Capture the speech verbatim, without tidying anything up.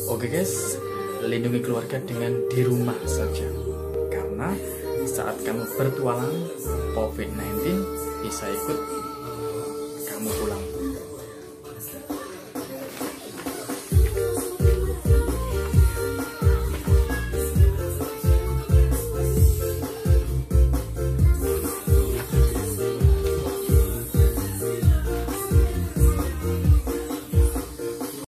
Oke guys, lindungi keluarga dengan di rumah saja. Karena saat kamu bertualang, covid sembilan belas bisa ikut kamu pulang.